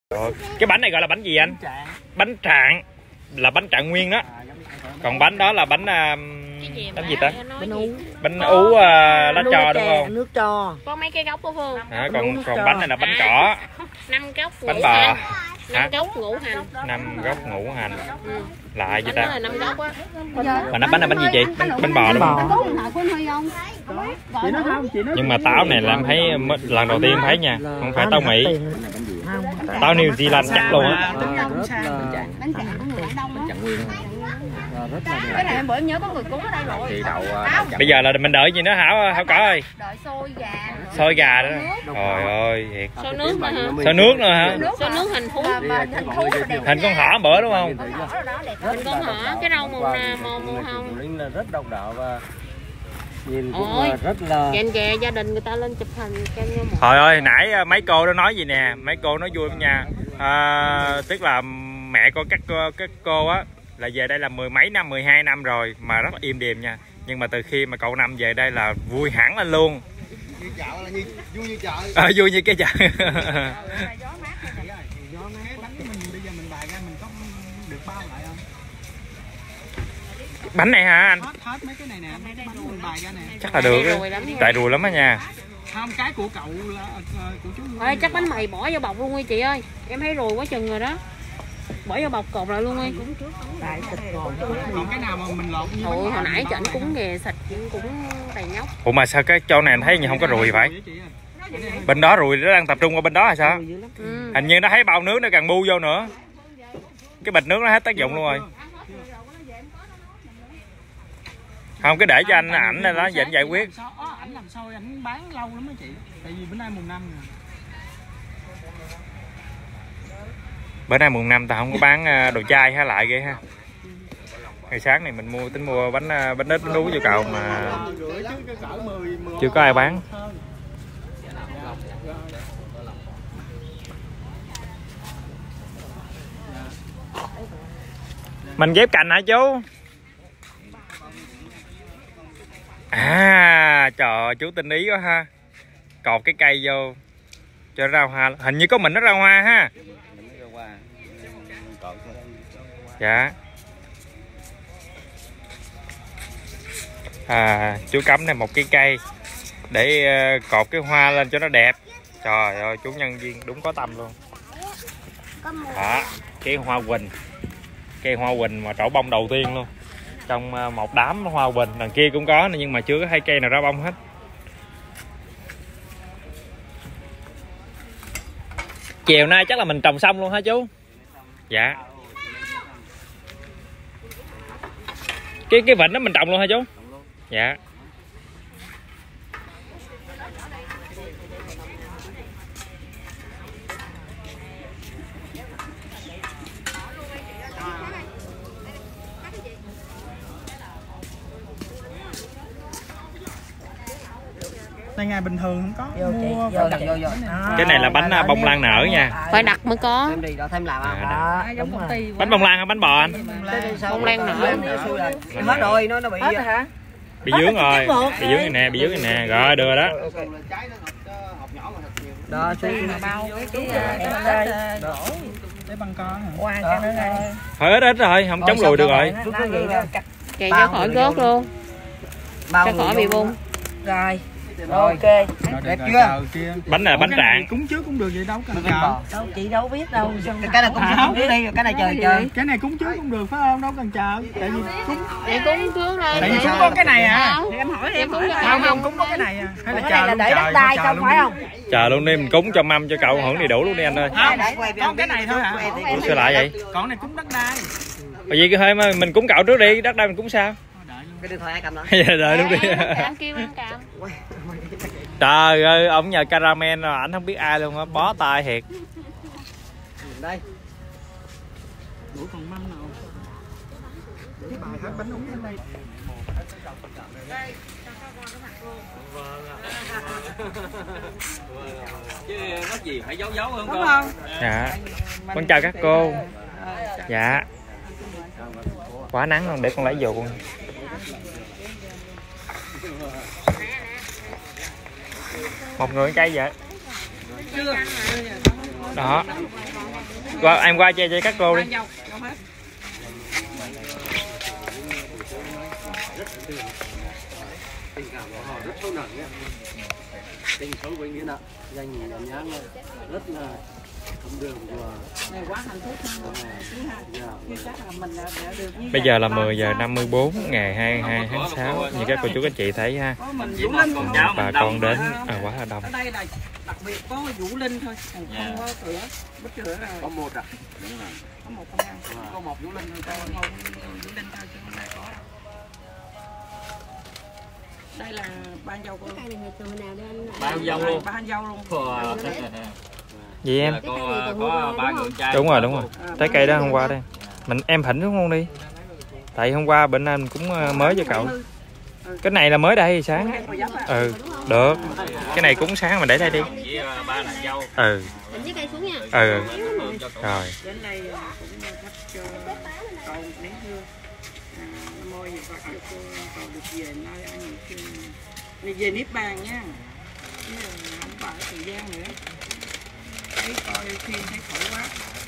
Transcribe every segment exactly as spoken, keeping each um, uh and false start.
Rồi. Cái bánh này gọi là bánh gì anh? Bánh trạng. Là bánh trạng nguyên đó. Còn bánh đó là bánh uh, bánh gì ta? Bánh ú. Bánh ú uh, lá cho đúng không? Nước cho. Có mấy cái gốc của Phương. À, còn còn bánh này là bánh cỏ. Năm gốc Bánh bò. Năm gốc ngũ hành. Năm gốc ngũ hành. Ừ. Là gì ta? Là năm gốc á. Mà nó bánh là bánh gì chị? Bánh, bánh bò đúng không? Nhưng mà táo này là em thấy lần đầu tiên em thấy nha, không phải táo Mỹ. Táo New Zealand chắc luôn á. Cái này em bữa nhớ có người cúng ở đây rồi. Bây giờ là mình đợi gì nữa Hảo Hảo Cỏ ơi? Đợi xôi gà. Xôi gà đó. Trời ơi, thiệt. Xôi nước mà hả? Xôi nước nữa hả? Xôi nước hình thú. Hình con thỏ bữa đúng không? Hình con thỏ, cái rau màu màu màu hồng. Rất độc đạo và nhìn cũng Ôi, rất là kèn kè gia đình người ta lên chụp hình cho nhau một. Trời ơi, nãy mấy cô đó nói gì nè, mấy cô nói vui lắm nha. À, tức là mẹ con các cô, các cô á là về đây là mười mấy năm, mười hai năm rồi mà rất là im điềm nha. Nhưng mà từ khi mà cậu Năm về đây là vui hẳn lên luôn. như chợ là như vui như chợ. À, vui như cái chợ. Bánh này hả anh? Hết, hết mấy cái này nè, mấy cái bánh mình bài ra nè. Chắc là được. Tại rùi lắm á nha. Không, cái của cậu là của chú. Ê, chắc bánh mì bỏ vô bọc luôn đi chị ơi. Em thấy rùi quá chừng rồi đó. Bỏ vô bọc cột lại luôn đi. Còn cái nào mà mình lột như Ủa, hồi nãy chảnh cũng ghè xịt cũng đầy nhóc. Ủa mà sao cái chỗ này anh thấy như không có rùi vậy? Bên đó rùi nó đang tập trung ở bên đó hay sao? Ừ. Hình như nó thấy bao nước nó càng bu vô nữa. Cái bịch nước nó hết tác dụng luôn rồi. Không, cứ để cho anh ảnh này đó, dành giải quyết. Ảnh làm xôi ảnh bán lâu lắm á chị. Tại vì bữa nay mùng năm rồi. Bữa nay mùng năm ta không có bán đồ chai hay lại ghê ha. Ngày sáng này mình mua tính mua bánh bánh nết bánh đú cho cậu mà chưa có ai bán. Mình ghép cành hả chú? À, trời, chú tinh ý quá ha. Cột cái cây vô cho ra hoa. Hình như có mình nó ra hoa ha. Dạ. À, chú cắm này một cái cây để cột cái hoa lên cho nó đẹp. Trời ơi, chú nhân viên đúng có tâm luôn. Đó, cái hoa quỳnh. Cây hoa quỳnh mà trổ bông đầu tiên luôn. Trong một đám hoa quỳnh, đằng kia cũng có nhưng mà chưa có hai cây nào ra bông hết. Chiều nay chắc là mình trồng xong luôn hả chú? Dạ. Cái cái vịnh đó mình trồng luôn hả chú? Dạ. Đây ngày bình thường không có. Vô Mua chị, vô, vô, vô. À, cái này là bánh à, bông lan nở nha. Phải đặt mới có. Em đi đó thêm làm không? À, đó, đúng rồi. bánh bông lan hay bánh bò anh? Bông lan nở. Hết rồi, nó nó bị hết hả? Bị dướng rồi. Bị dướng này nè, bị dướng này nè. Rồi đưa đó. Đó, xuống Bao cái cái đổ để băng con hả? qua cái nữa đây. Thôi ít ít rồi, không chống lùi được rồi. Kè cho khỏi gớt luôn. Cho khỏi bị bung. Rồi. Ok. Đẹp chưa? Bánh này là bánh trạng. Cúng trước cũng được vậy đâu cần chờ. Đâu chị đâu biết đâu. Cái này cũng không biết đi, cái này chờ chờ. Cái này cúng trước cũng được phải không? Đâu cần chờ. Tại vì cúng Để cúng trước đây. Tại vì cúng có cái này à. Em hỏi em cúng Không không cúng có cái này à. Hay là chờ luôn để đất đai không phải không? Chờ luôn đi, mình cúng cho mâm cho cậu hưởng đầy đủ luôn đi anh ơi. Không, có cái này thôi hả? Ủa sao lại vậy? Còn này cúng đất đai. Bởi vì cái hơi mà mình cúng cậu trước đi, đất đai mình cúng sao? Cái điện thoại ai cầm đó. Đợi luôn đi. Em kêu anh cầm. Trời ơi, ông nhờ caramel rồi, ảnh không biết ai luôn á, bó tay thiệt. Đây. Đủ còn mâm nào. Để bài hát bánh úng lên đây. chứ có gì phải giấu giấu hơn đúng không? Dạ. Con chào các cô. Dạ. Quá nắng luôn, để con lấy vô con. Một người trái vậy đó. qua em qua chơi chơi các cô đi. Dâu, dâu hết. Tình cảm của họ rất sâu nặng nhé. Tình sâu với nghĩa nặng, dành nhãn nhãn rất là thấm đường của Này quá hạnh phúc ha. Chứ chắc là mình đã, đã được như Bây vậy. giờ là mười giờ năm mươi bốn ngày hai mươi hai tháng sáu, như các cô chú các chị thấy ha. Có mình Vũ Linh không? Bà con đến à, quá là đông. Ở đây là đặc biệt có Vũ Linh thôi, còn không có cửa. Bất cửa là có một ạ. đúng rồi. Có một con ăn. Có một Vũ Linh thôi, có một Vũ Linh thôi chứ không phải có. Đây là ban dâu cô. Bao dâu luôn. Ban dâu luôn. Gì em? Có, có ba người trai. Đúng rồi, đúng rồi. Trái cây đó hôm qua đây. Mình em thỉnh xuống luôn đi. Tại hôm qua bên anh cũng mới cho cậu. Cái này là mới đây sáng. Ừ, được. Cái này cũng sáng mà để đây đi. Ba nàng dâu. Ừ. Với cây xuống nha. Ừ. Rồi. Đến đây cũng thắp cho cậu một nén hương. À, Nam mô Phật cho cô cậu được về nơi ăn nhiều khi này về Niết Bàn nha. Chứ không phải thời gian nữa. Thấy coi phim thấy khổ quá.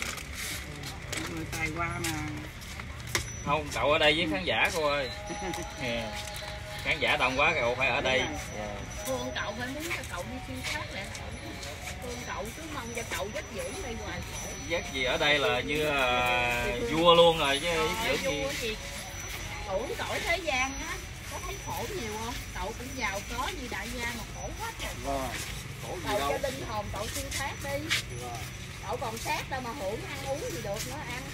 Người tài qua mà. Không, cậu ở đây với khán giả cô ơi. Yeah. Khán giả đông quá cậu phải ở đây. Yeah. Thương cậu phải muốn cho cậu đi xin khác lẹ. Thương cậu cứ mong cho cậu dắt dưỡng đây hoài khổ. Dắt gì ở đây là như uh, vua luôn rồi chứ dắt dưỡng gì. Tuổi cõi thế gian á, có thấy khổ nhiều không? Cậu cũng giàu có như đại gia mà khổ quá trời. Vâng. Khổ gì Cậu đâu. cho linh hồn cậu siêu thoát đi. Vâng. Cậu còn sát đâu mà hưởng ăn uống gì được nữa ăn.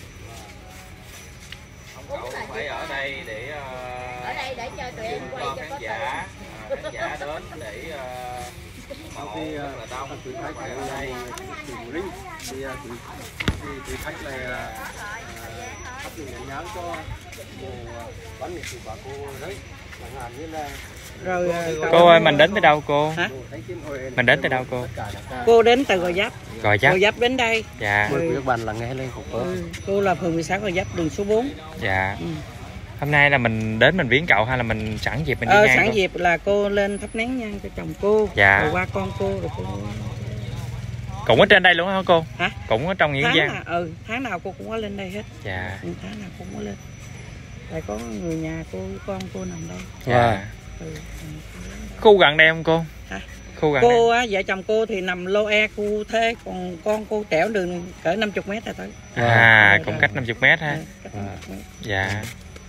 Không, cậu phải ở đây để uh, Ở đây để cho tụi em quay cho khán có giả, uh, khán giả đến để uh, mộ rất là đông. thử thách này ở đây thử linh thì thử thì thử thách này là áp dụng nhãn nhãn cho một bán nghệ của bà cô đấy, chẳng hạn như là Rồi Cô ơi, mình đến tới đâu cô? hả? Mình đến tới đâu cô? Cô đến từ Gò Vấp. Gò Gò Vấp. Vấp đến đây. Dạ. mời các bạn lắng nghe lên của cô. Ừ. Cô là phường mười sáu Gò Vấp, đường số bốn. Dạ. Ừ. Hôm nay là mình đến mình viếng cậu hay là mình sẵn dịp mình đi Ờ, ngang? sẵn cô? dịp là cô lên thắp nén nhang cho chồng cô, Dạ. rồi qua con cô, rồi cô Cũng ở trên đây luôn hả cô? hả? Cũng ở trong Nghĩa Tháng Giang. nào, ừ, tháng nào cô cũng có lên đây hết. Dạ. Ừ, tháng nào cũng có lên. Tại có người nhà cô, con cô nằm đây. Dạ. Ừ. Khu gần đây không cô? Hả? Khu gần đây. Cô á, vợ chồng cô thì nằm lô e khu thế, còn con cô trẻo đường cỡ năm mươi mét là tới. À, Rồi, cũng rồi. cách năm mươi mét ha. Ừ, cách năm mươi mét. Dạ.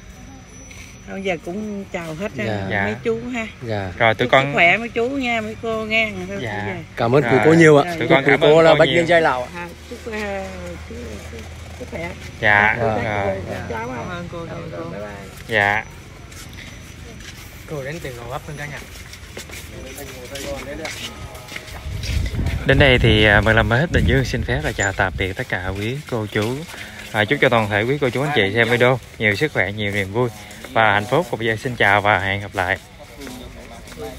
Thôi giờ cũng chào hết ra Dạ. mấy chú ha. Dạ. Rồi tụi Chúc con sức khỏe mấy chú nha, mấy cô nghe. Thôi Dạ. bây giờ. Cảm ơn quý Rồi. cô nhiều ạ. Rồi. Tụi Chúc con quý cảm cô ơn là cô bách nhiều. viên dây lạo. À, chúc uh, chú, chú, sức khỏe. Dạ. Dạ. Rồi. Cháu cảm ơn cô. Bye bye. Dạ. Cô đến từ Gò Vấp luôn cả nhà. Đến đây thì à, Mười Làm Hết Bình Dương xin phép là chào tạm biệt tất cả quý cô chú. À, chúc cho toàn thể quý cô chú anh chị xem video nhiều sức khỏe, nhiều niềm vui và hạnh phúc. Còn bây giờ xin chào và hẹn gặp lại.